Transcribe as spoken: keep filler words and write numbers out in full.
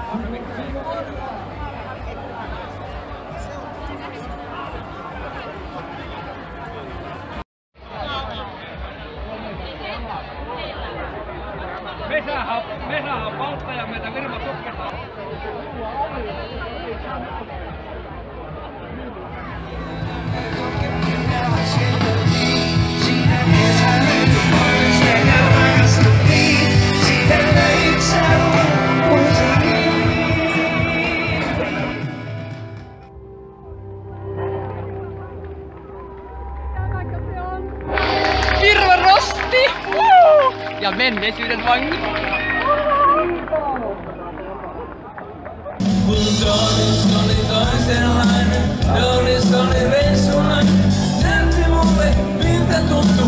Mesähän, mesähän polttaa ja meitä Virma tukketaan. Virva rosti! Woo! Ja menneisyyden vangit. Kun Dooris oli toisenlainen, Dooris oli reissunainen, näytti mulle miltä tuntuu.